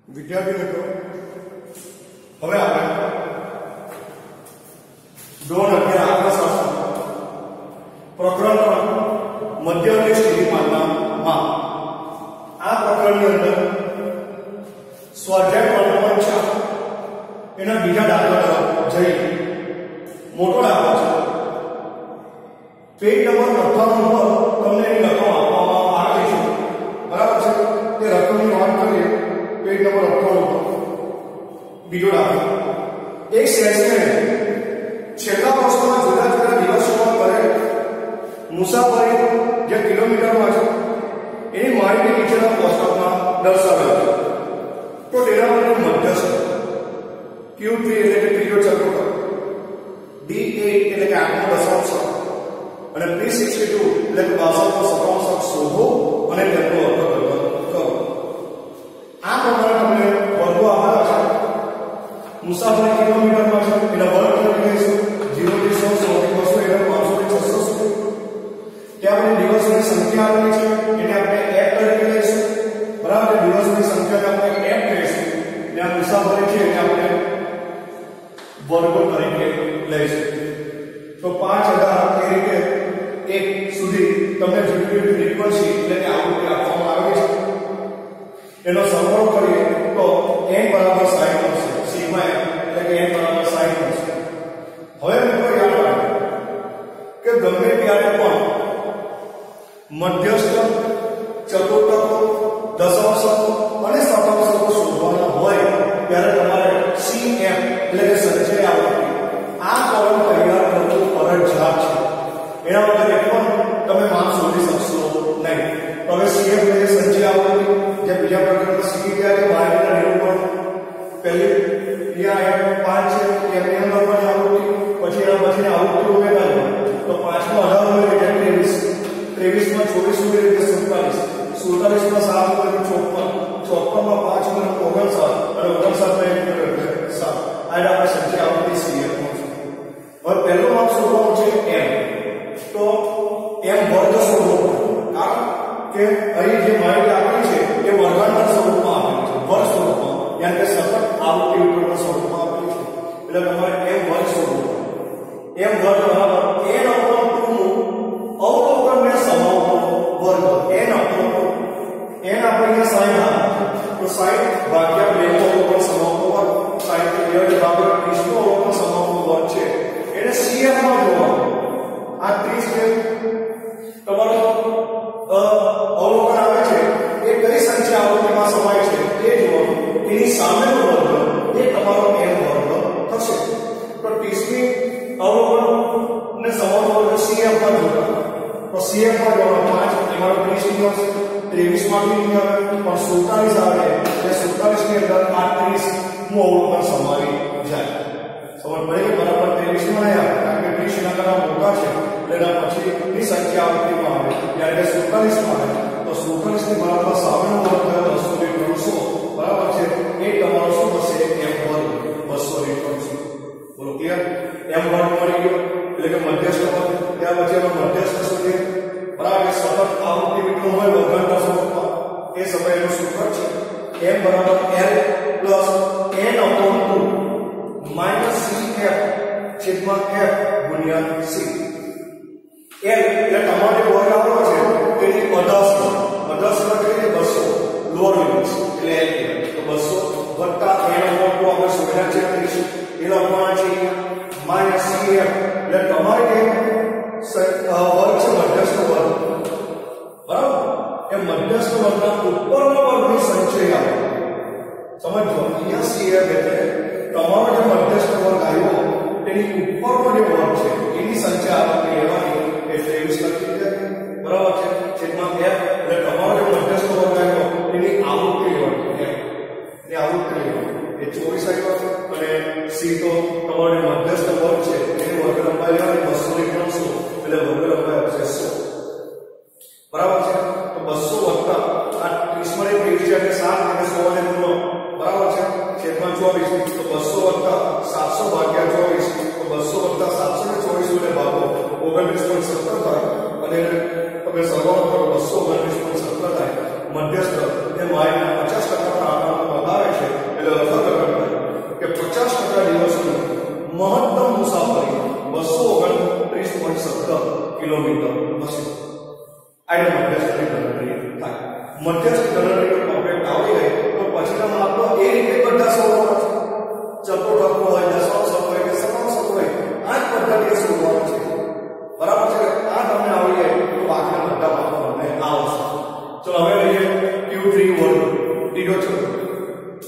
વિદ્યાર્થી મિત્રો, હવે આપણે ધોરણ 11 આંકડાશાસ્ત્ર પ્રકરણ મધ્ય અને સ્થિતિમાનના માપ આ પ્રકરણની અંદર સ્વાધ્યાય 3.4 એના બીજા દાખલા તરફ જઈએ. મોટો દાખલો છે. પેજ નંબર 58 પર તમને એની રકમ આપવામાં આવે છે. બરાબર છે? તે રકમની વાત કરીએ. પેજ નંબર 58 પર બીજો દાખલો. એક સેલ્સમેન છેલ્લા વર્ષમાં જુદા જુદા દિવસોમાં કરેલ મુસાફરી જે કિલોમીટરમાં છે એની માહિતી નીચેના કોષ્ટકમાં દર્શાવેલ છે. તો તેના માટે મધ્યસ્થ Q3 એટલે કે ત્રીજો ચતુર્થક, D8 એટલે કે આઠમો દશાંશ અને P62 એટલે કે 62મો શતાંશ શોધો અને તેનો અર્થઘટન કરો. આ પ્રમાણે તમને વર્ગો આપેલા છે. મુસાફરી કિલોમીટરમાં છે એના વર્ગ કરી લઈશું. 0 થી 100 100 થી 200 એટલે 500 થી 600 સુધી. ત્યાં આપણે દિવસોની સંખ્યા આપેલી છે એને આપણે f તરીકે લઈશું. બરાબર? દિવસોની સંખ્યાને આપણે f કહીશું. અને આ મુસાફરી છે એને આપણે વર્ગો તરીકે લઈશું. તો 5000 એ રીતે 1 સુધી તમને જુદી ફ્રીક્વન્સી એટલે કે આવૃત્તિ આપવામાં આવેલી છે. એનો સરવાળો કરીએ તો n બરાબર 60 મળશે. સિગ્મા m એટલે કે n બરાબર 60 મળશે. હવે મિત્રો યાદ રાખો કે ગમે ત્યારે પણ મધ્યસ્થ, ચતુર્થકો, દશાંશકો અને શતાંશકો શોધવાના હોય ત્યારે તમારે Cm એટલે કે સંચય આવૃત્તિ આ કોલમ તૈયાર કરવું ફરજિયાત છે. એના વગર એક પણ તમે માપ શોધી શકશો નહીં. તો હવે Cm એટલે કે સંચય આવૃત્તિ જે બીજા પ્રકરણમાં શીખી ગયા છે. માહિતીના નિરૂપણ પહેલી અહીંયા 5 છે એમની અંદર પણ આવૃત્તિ, પછી એના પછીની આવૃત્તિ ઉમેરવા જોઈએ. તો 5 માં 18 ઉમેરીએ એટલે 23 માં 24 ઉમેરીએ એટલે 47 માં 7 ઉમેરીએ 54 માં 5 ઉમેરીએ 59 અને 59 માં 1 ઉમેરીએ એટલે 7. આ આપણે સંખ્યા આવૃત્તિ Cm છે. હવે પહેલો માપ શોધવાનો છે m. તો m વર્ગ શોધવો પડે. કારણ કે અહીં જે માહિતી આપેલી છે એ વર્ગાકાર સ્વરૂપમાં આપેલી છે. વર્ગ સ્વરૂપમાં યાની કે સતત આવૃત્તિ વિતરણના સ્વરૂપમાં આપેલી છે. એટલે તમારે m વર્ગ શોધવો પડે. m વર્ગ બરાબર n upon 2 નું અવલોકનને સમાવવાનો વર્ગ. n upon 2 n આપણે અહીંયા 60 તો 60 ભાગ્યા 2 નો અવલોકન સમાવવાનો વર્ગ. 60 થી 2 ભાગ્યા 30 નો અવલોકન સમાવવાનો વર્ગ છે. એને Cm માં જોડવાનું. આ 30 છે તમારો અવલોકન આવે છે એ કઈ સંખ્યા આવૃત્તિમાં સમાય છે તે જોવાનું. એની સામેનો વર્ગ એ તમારો m વર્ગ થશે. તો 30 ની અવલોકન ને સમાન વર્ગ Cm માં જોડવાનું. તો Cm માં જોડવાનું 5 એમાં 30 ની આવશે, 23 માં ની આવે પણ 47 આવે એટલે 47 ની અંદર આ 30 નું અવલોકન સમાવી જાય. સમજ પડી કે બરાબર 23 માં આવે કારણ કે 30 ના કરતા મોટા છે એટલે એના પછી ની સંખ્યા આવૃત્તિમાં આવે ત્યારે 47 માં આવે તો 47 ની બરાબર સામેનો વર્ગ થયો 200 બરાબર છે. એ તમારો શું થશે? m વર્ગ 200. બોલો ક્લિયર? m વર્ગ મળી ગયો એટલે કે મધ્યસ્થ વર્ગ. ત્યાર પછી એનો મધ્યસ્થ સુધી બરાબર સતત આવૃત્તિ વિતરણ હોય વર્ગાકાર સ્વરૂપમાં એ સમયનું સૂત્ર છે m બરાબર l plus n upon 2 minus cf છેદમાં f ગુણ્યા c. l એટલે તમારે વર્ગ આપેલો છે તેની મધ્યસ્થ એટલે 200 લોઅર લિમિટ એટલે તો 200 વત્તા n upon 2 આપણે શોધ્યા છે 30 એ લખવાના છે માઈનસ cf એટલે તમારે વર્ગ છે મધ્યસ્થ વર્ગ. બરાબર? એ મધ્યસ્થ વર્ગના ઉપરના વર્ગની સંચય આવે. સમજો અહીંયા cf એટલે તમારો જે મધ્યસ્થ વર્ગ આવ્યો તેની ઉપરનો જે વર્ગ છે એની સંખ્યા આપણે લેવાની એટલે 23 લખી દીધી. બરાબર છે? છેદમાં f એટલે તમારો જે મધ્યસ્થ વર્ગ આવ્યો એની આવૃત્તિ લેવાની. એ આવૃત્તિ લેવાની એ 24 આવ્યો અને c તો તમારો જે મધ્યસ્થ વર્ગ છે એની વર્ગ લંબાઈ લેવાની 200 ની 300 એટલે વર્ગ લંબાઈ આવશે 100. બરાબર છે? તો 200 વત્તા આ 30 માં 23 છે એટલે 7 એટલે 100 ને પૂરો. બરાબર છે? છેદમાં 24 તો 200 વત્તા 700 ભાગ્યા 24 તો 200 વત્તા 724 એટલે ભાગો 29.17 થાય અને તમે સરવાળો કરો 229.17 થાય. મધ્યસ્થ એ માહિતીના 50% આંકડાનો બતાવે છે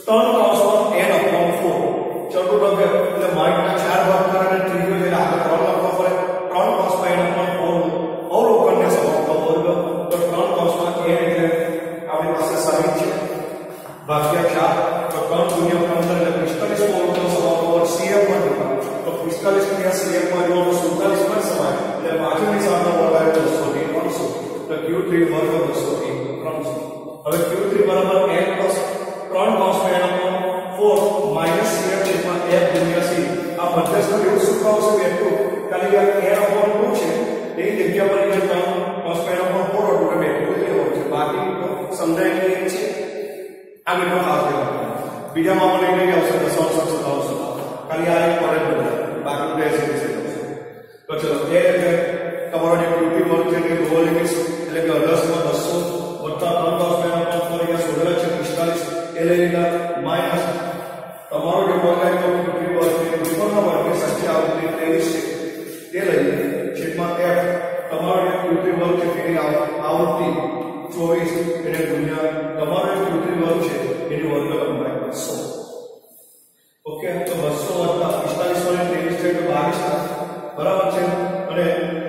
3 કૌંસમાં n/4 ચતુર્ભુજ એટલે માઇનસ 4 ભાગ કરે અને ત્રીજો જે આગળ 3 લખવા પડે 3 કૌંસમાં n/4 અવલોકનને સમાપ્ત વર્ગ તો 3 કૌંસમાં n એટલે આપણી પાસે 60 છે ભાગ્યા 4 તો 3 ગુણ્યા 15 એટલે 45 અવલોકન સમાપ્ત વર્ગ CF માં તો 45 ગુણ્યા CF માં જો 47 માં સમાય એટલે પાછળની સામે વર્ગ આવે 200 થી 300 તો Q3 વર્ગ 200 થી 300 હવે Q3 બરાબર n પ્લસ 3 કૌંસમાં n/4 માઈનસ CF છેદમાં F ગુણ્યા C આ મધ્યસ્થ એવું સૂત્ર આવશે બેઠું ખાલી આ n/2 છે એની જગ્યા પર જે 3 કૌંસમાં n/4 હતું કે બેઠું લેવું છે બાકી સમજાય નહીં છે આ બેઠો ખાસ લેવાનું બીજામાં મને નહીં આવશે દશાંશ આવશે ખાલી આ એક પડે બાકી બેસે છે તો ચલો એ રીતે તમારો જે Q3 વર્ગ છે તે લોઅર લિમિટ એટલે કે 10 માં 200 વત્તા 3 કૌંસમાં n/4 અહીંયા શોધેલા છે 45 એ લઈ લીધા માઈનસ તમારો જે વર્ગ આવ્યો Q3 વર્ગ છે ઉપરના વર્ગની સંખ્યા આવતી 23 છે તે લઈ છેદમાં F તમારો જે Q3 વર્ગ છે તેની આવૃત્તિ 24 એને ગુણ્યા તમારો જે Q3 વર્ગ છે એની વર્ગ લંબાઈ 100 ઓકે તો 200 વત્તા 45 વડે 23 છે તો 22 બરાબર છે અને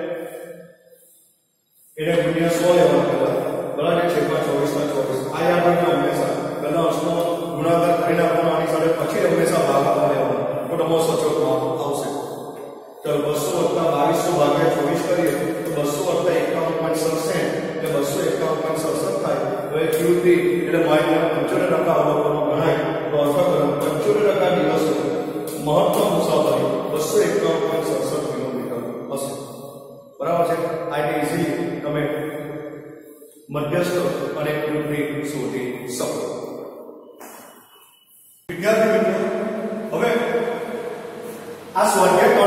એને ગુણ્યા 100 લેવાનું બરાબર છે 24 આ યાદ રાખજો હંમેશા પહેલા અંશનો ગુણાકાર કરીને આપણને આની સાથે પછી હંમેશા ભાગાકાર લેવાનો મોટો સચોટ આવશે ચલો 200 વત્તા 2200 ભાગ્યા 24 કરીએ તો 200 વત્તા 51.67 એટલે 251.67 થાય હવે Q3 એટલે માઈનસ 75% અવલોકનો ગણાય તો અર્થઘટન 75% દિવસો મહત્તમ મુસાફરી 251.67 કિલોમીટર હશે બરાબર છે આ ઇઝીલી તમે મધ્યસ્થ અને Q3 શોધી શકો વિદ્યાર્થી મિત્રો હવે આ સ્વાધ્યાય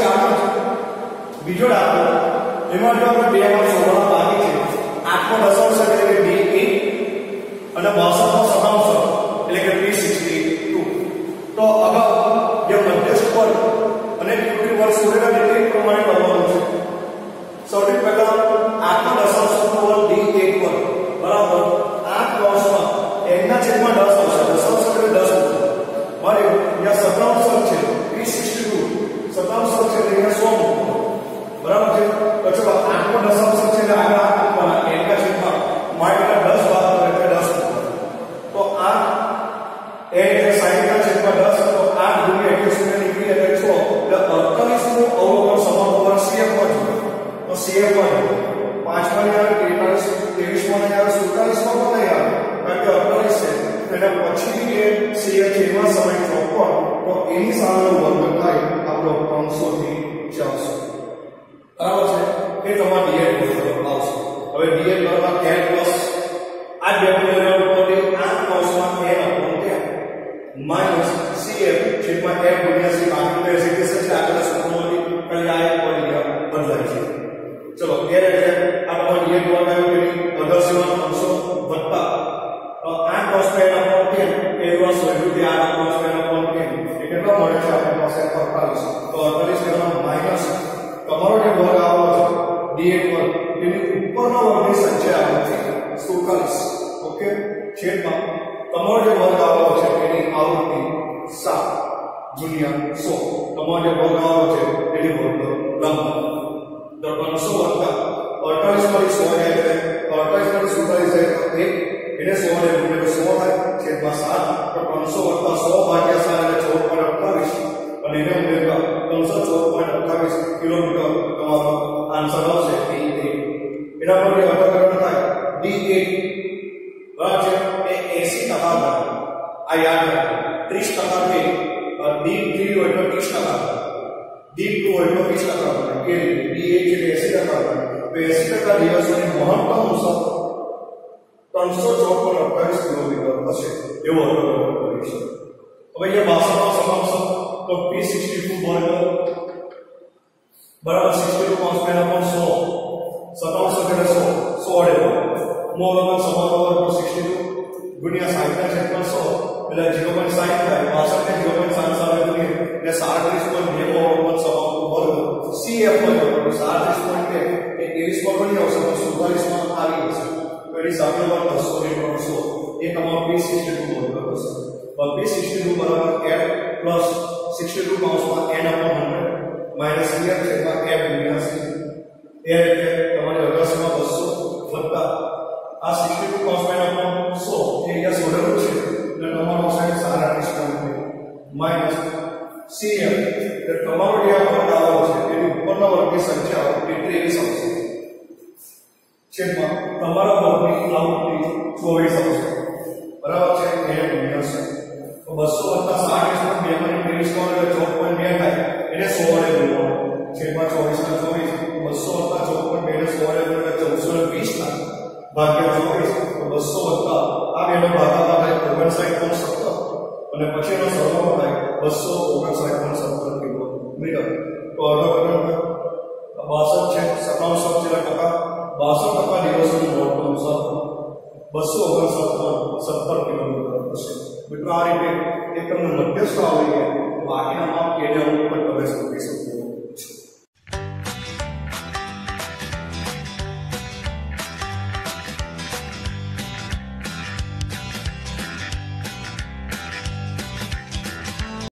3.4 બીજો દાખલો એમાં જો આપણે બે માં શોધવા બાકી છે 8 નો દશાંશ એટલે કે D8 અને 62 નો શતાંશ એટલે કે P62 તો અગાઉ જે મધ્યસ્થ પર અને Q3 વર્ગ શોધેલા તે પ્રમાણે કરવાનું છે સૌથી પહેલા 8 નો દશાંશ નો વર્ગ D8 પર બરાબર 8 કૌંસમાં n ના છેદમાં 10 આવશે દશાંશ એટલે 10 મળ્યું અહીંયા શતાંશ છે P62 શતાંશ છે એટલે અહીંયા 100 બરાબર છે તો ચલો 8 નો દશાંશ છે એટલે આગળ 8 મૂકવાના n ના છેદમાં માઈનસ 10 ભાગ એટલે 10 તો 8 n એટલે 60 ના છેદમાં 10 તો 8 ગુણ્યા 21 ને નીકળી એટલે 6 એટલે 48 નું અવલોકન સમાપ્ત વર્ગ CF માં છે તો CF માં 5 માં આવે 23 માં આવે 47 માં પણ નહીં આવે કારણ કે 48 છે એટલે પછી એ CF છે એમાં સમય 54 તો એની સામેનો વર્ગ થાય આપણો 300 થી 400 બરાબર છે એ તમારો D8 આવશે હવે D8 બરાબર 10 પ્લસ આ બે મૂલ્યો ઉપરથી 8 કૌંસમાં n/10 માઈનસ CF છેદમાં F ગુણ્યા C બાકી બેસિક છે આગળ સૂત્રોની કઈ આ એક બદલાય છે ચલો એ રીતે આ તમારો D8 વર્ગ આવ્યો કે 10 વત્તા 8 કૌંસમાં n/10 એ વર્ષ વધ્યું કે 8 કૌંસમાં n/10 એ કેટલો મળે છે આપણી પાસે 48 તો 48 કરવાનો માઈનસ તમારો જે વર્ગ આવો છે D8 વર્ગ તેની ઉપરનો વર્ગની સંખ્યા આવે છે 47 ઓકે છેદમાં તમારો જે વર્ગ આવો છે તેની આવૃત્તિ 7 ગુણ્યા 100 તમારો જે વર્ગ આવો છે તેની વર્ગ લંબાઈ તો 300 વત્તા 48 માંથી 100 જાય એટલે 48 માંથી 47 જાય તો 1 એને 100 ને ગુણ્યા 100 થાય છેદમાં 7 તો 300 વત્તા 100 ભાગ્યા 7 એટલે 14.28 અને એને ઉમેરતા 314.28 કિલોમીટર તમારો આન્સર આવશે D8 એના પર જે અર્થઘટન થાય D8 બરાબર છે એ 80% આ યાદ રાખો 30% થી D3 હોય તો 30% D2 હોય તો 20% કે D8 છે 80% તો 80% દિવસની મહત્તમ મુસાફરી 314.28 કિલોમીટર હશે એવો અર્થઘટન કરીશું હવે ये 62 નો સમાંતર તો P62 વર્ગ બરાબર 62 કૌંસમાં n/100 શતાંશ એટલે 100 વડે મૂળ વર્ગ સમાંતર વર્ગ 62 ગુણ્યા 60 ના છેદમાં 100 એટલે 0.60 થાય 62 ને 0.60 સાથે ગુણીએ એટલે 37.2 વર્ગ સમાંતર વર્ગ CF માં 37.2 એ 23 માં બની આવશે 47 માં આવી જશે તો એની સાથે વર્ગ 200 ને 300 એ તમારો P62 વર્ગ હશે B62 બરાબર f પ્લસ 62 કૌંસમાં n upon 100 માઈનસ f છેદમાં f ગુણ્યા c એ રીતે તમારી અગાસીમાં 200 વત્તા આ 62 કૌંસમાં n upon 100 એ અહીંયા સોડેલું છે એટલે તમારો સાઈડ 37.5 માઈનસ cf એટલે તમારો જે આ વર્ગ આવેલો છે એની ઉપરના વર્ગની સંખ્યા એ 23 આવશે છેદમાં તમારા વર્ગની આવૃત્તિ 24 આવશે બરાબર છે એ ગુણ્યા છે તો 200 વત્તા 60 2 માં 23 નો એટલે 14.2 થાય એને 100 વડે ગુણવાનો છેદમાં 24 ના 24 200 વત્તા 14.2 ને 100 વડે ગુણ્યા 1420 થાય ભાગ્યા 24 તો 200 વત્તા આ બેનો ભાગાકાર થાય 59.17 અને પછીનો સરવાળો થાય 259.17 કિલોમીટર તો અડધો કિલોમીટર 62 છે 97 ટકા દિવસોની નોટ અનુસાર 259.17 કિલોમીટર થશે મિત્રો આ રીતે એક તમને મધ્યસ્થ આવડી ગયા બાકીના માપ કેને ઉપર તમે શોધી શકો